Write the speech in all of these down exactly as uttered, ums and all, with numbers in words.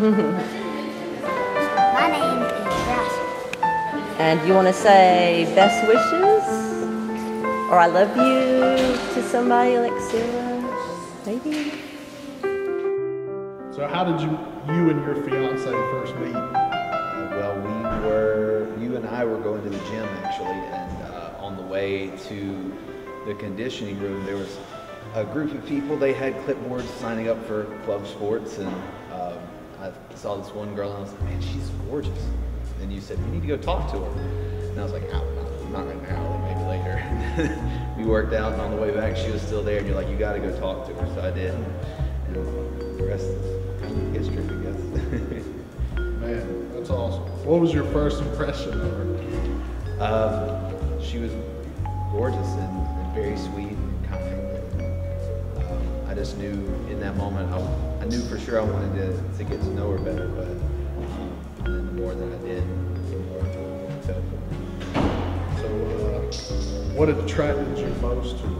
My name is Josh. And you want to say best wishes? Or I love you to somebody like Sarah, maybe? So how did you, you and your fiance first meet? Uh, well, we were, you and I were going to the gym actually, and uh, on the way to the conditioning room, there was a group of people. They had clipboards signing up for club sports, and um, I saw this one girl and I was like, man, she's gorgeous. And you said, you need to go talk to her. And I was like, oh, not, not right now, like maybe later. We worked out, and on the way back, she was still there, and you're like, you got to go talk to her. So I did, and the rest is kind of history, I guess. Man, that's awesome. What was your first impression of her? Um, she was gorgeous and, and very sweet and kind. And, um, I just knew in that moment, I, I knew for sure I wanted to, to get to know her better, but um, and then the more that I did, the more I felt for her. So, uh, what attracted you most to her?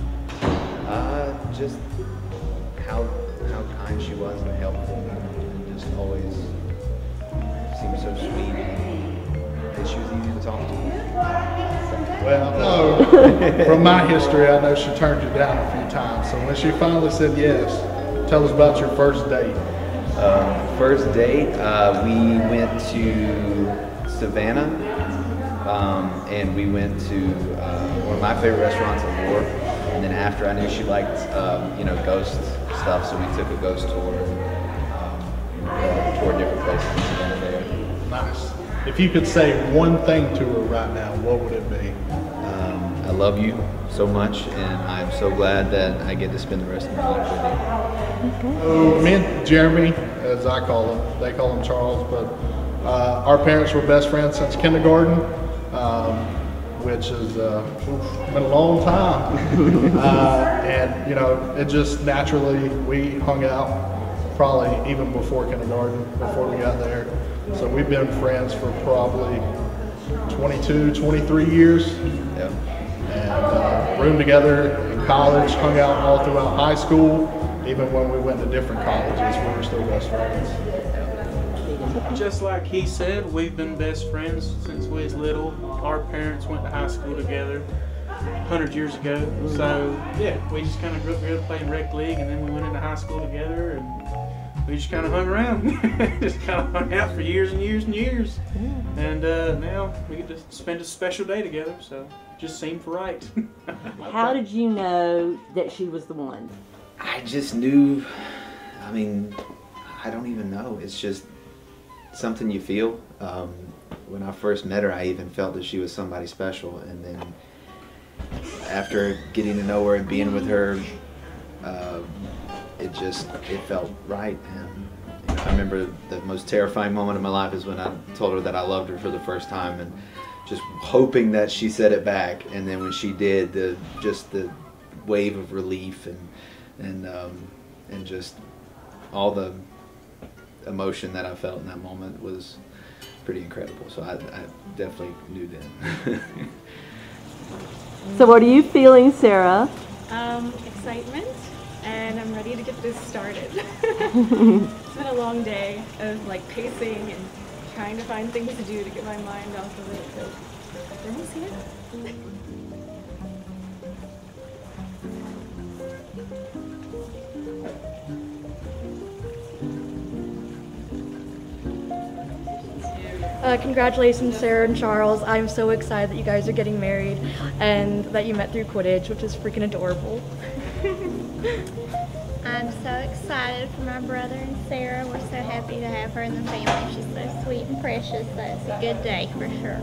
Uh, just how how kind she was and helpful, and just always seemed so sweet, and she was easy to talk to. Well, no. From my history, I know she turned you down a few times. So when she finally said yes, tell us about your first date. Um, first date, uh, we went to Savannah, um, and we went to uh, one of my favorite restaurants in War. And then after, I knew she liked, um, you know, ghost stuff, so we took a ghost tour, um, uh, toured different places in Savannah there. Nice. If you could say one thing to her right now, what would it be? Um, I love you so much, and I'm so glad that I get to spend the rest of my life with you. Oh, me and Jeremy, as I call him, they call him Charles, but uh, our parents were best friends since kindergarten, um, which has uh, been a long time. uh, and, you know, it just naturally, we hung out probably even before kindergarten, before we got there. So we've been friends for probably twenty-two, twenty-three years. Yeah. And uh, roomed together in college, hung out all throughout high school. Even when we went to different colleges, we were still best friends. Just like he said, we've been best friends since we was little. Our parents went to high school together one hundred years ago. So, yeah, we just kind of grew up together playing rec league, and then we went into high school together, and we just kind of hung around. Just kind of hung out for years and years and years. And uh, now we get to spend a special day together, so it just seemed right. How did you know that she was the one? I just knew, I mean, I don't even know. It's just something you feel. Um, when I first met her, I even felt that she was somebody special. And then after getting to know her and being with her, uh, it just, it felt right. And you know, I remember the most terrifying moment of my life is when I told her that I loved her for the first time, and just hoping that she said it back. And then when she did, the just the wave of relief and and um, and just all the emotion that I felt in that moment was pretty incredible. So I, I definitely knew then. So what are you feeling, Sarah? Um, excitement, and I'm ready to get this started. It's been a long day of like pacing and trying to find things to do to get my mind off of it, but we're almost here. Uh, congratulations, Sarah and Charles. I'm so excited that you guys are getting married and that you met through Quidditch, which is freaking adorable. I'm so excited for my brother and Sarah. We're so happy to have her in the family. She's so sweet and precious, so it's a good day for sure.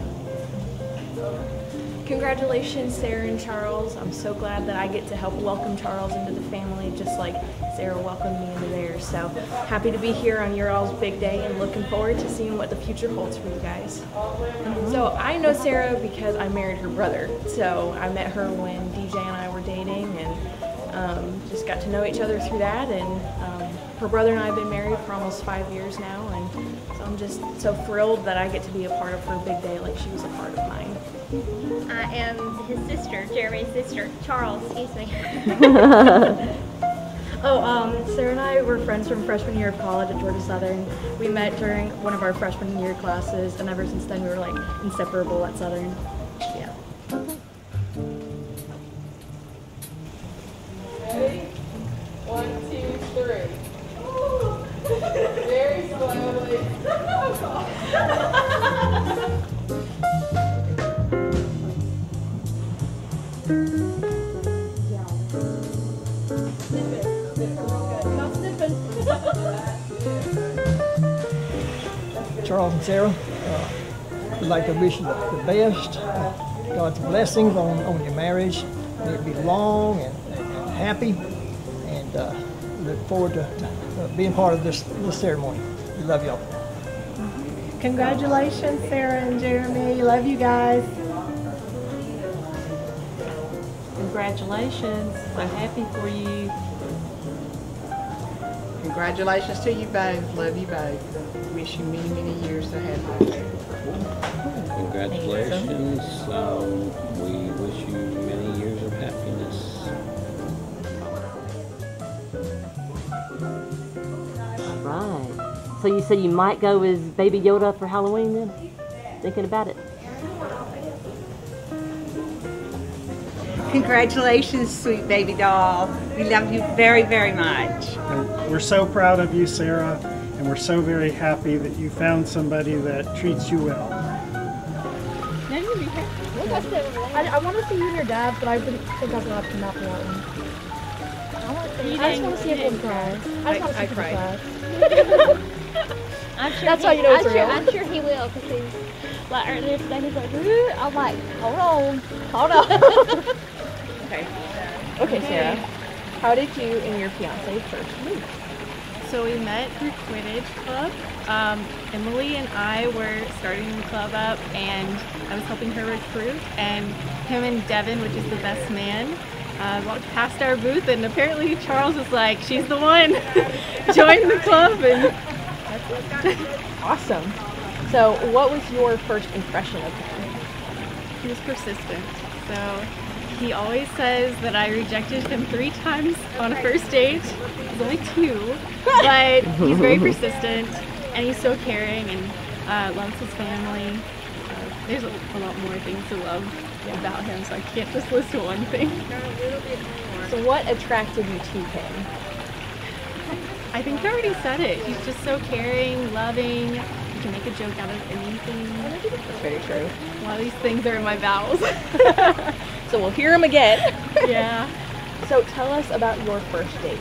Congratulations, Sarah and Charles. I'm so glad that I get to help welcome Charles into the family, just like Sarah welcomed me into theirs. So happy to be here on your all's big day and looking forward to seeing what the future holds for you guys. Mm-hmm. So I know Sarah because I married her brother. So I met her when D J and I were dating, and um, just got to know each other through that. And um, her brother and I have been married for almost five years now, and so I'm just so thrilled that I get to be a part of her big day like she was a part of mine. I am his sister, Jeremy's sister, Charles, excuse me. Oh, um, Sarah and I were friends from freshman year of college at Georgia Southern. We met during one of our freshman year classes, and ever since then we were like inseparable at Southern. Yeah. Ready? One, two, three. Very slowly. Charles and Sarah, uh, we'd like to wish you the, the best, uh, God's blessings on, on your marriage. May it be long and, and, and happy, and uh, look forward to, to uh, being part of this, this ceremony. We love y'all. Congratulations, Sarah and Jeremy. Love you guys. Congratulations. I'm happy for you. Congratulations to you both. Love you both. Wish you many, many years ahead. Congratulations. Um, we wish you many years of happiness. Right. So you said you might go as Baby Yoda for Halloween then? Thinking about it? Congratulations, sweet baby doll. We love you very, very much. And we're so proud of you, Sarah, and we're so very happy that you found somebody that treats you well. Now you be I, I want to see you and your dad, but I think I've got to not one. I, want to see, I just want to see everyone cry. I just want to see people cry. I'm sure That's he, how you know it's I'm real. Sure, I'm sure he will, because he's like earlier today. He's like, "Ooh." I'm like, hold on, hold on. Okay. Okay, Sarah. How did you and your fiance first meet? So we met through Quidditch Club. Um, Emily and I were starting the club up, and I was helping her recruit. And him and Devin, which is the best man, uh, walked past our booth, and apparently Charles was like, "She's the one." Joined the club, and awesome. So, what was your first impression of him? he was persistent. So he always says that I rejected him three times on a first date. It was only two, but he's very persistent, and he's so caring, and uh, loves his family. Uh, there's a, a lot more things to love about him, so I can't just list one thing. So what attracted you to him? I think I already said it. He's just so caring, loving. He can make a joke out of anything. That's very true. A lot of these things are in my bowels. So we'll hear him again. Yeah. So tell us about your first date.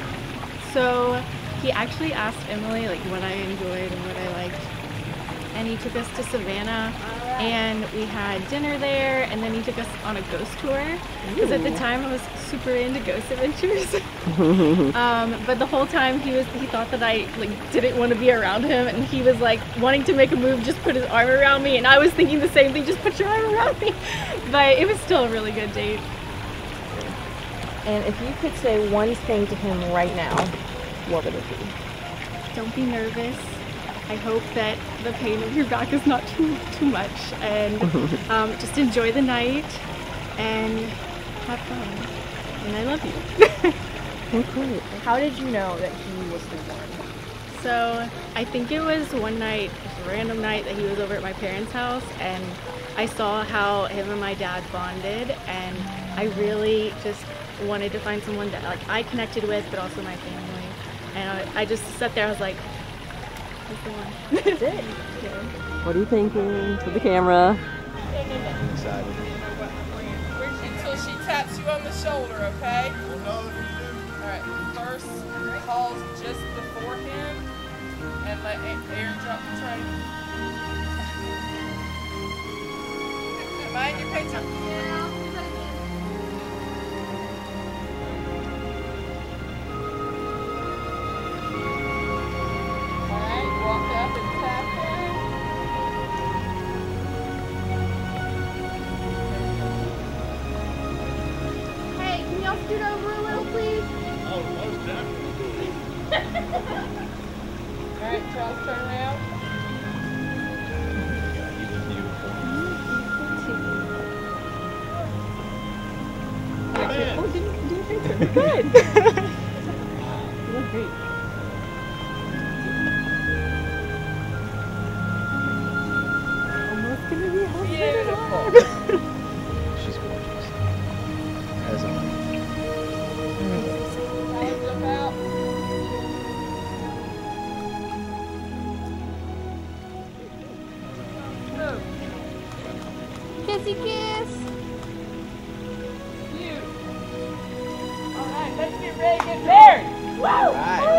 So he actually asked Emily like what I enjoyed and what I liked, and he took us to Savannah, and we had dinner there, and then he took us on a ghost tour, because at the time I was super into ghost adventures. um, but the whole time he was he thought that I like didn't want to be around him, and he was like wanting to make a move, just put his arm around me, and I was thinking the same thing, just put your arm around me. But it was still a really good date. And if you could say one thing to him right now, what would it be? Don't be nervous. I hope that the pain of your back is not too too much, and um, just enjoy the night and have fun. And I love you. Okay. How did you know that he was the one? So I think it was one night, just a random night, that he was over at my parents' house, and I saw how him and my dad bonded, and I really just wanted to find someone that like I connected with, but also my family. And I, I just sat there. I was like, "That's the one." That's it. Yeah. What are you thinking? To the camera. I'm excited. Until she taps you on the shoulder, okay? We'll know if you do. All right. First, pause just before him, and let Aaron drop the tray. Am I in your picture? Yeah. Walk up and tap him. Hey, can y'all scoot over a little, please? Oh, most definitely. All right, Charles, turn around. Oh, didn't, didn't think so. Good. kissy kiss. Cute. All right, let's get ready to get married. Woo! All right.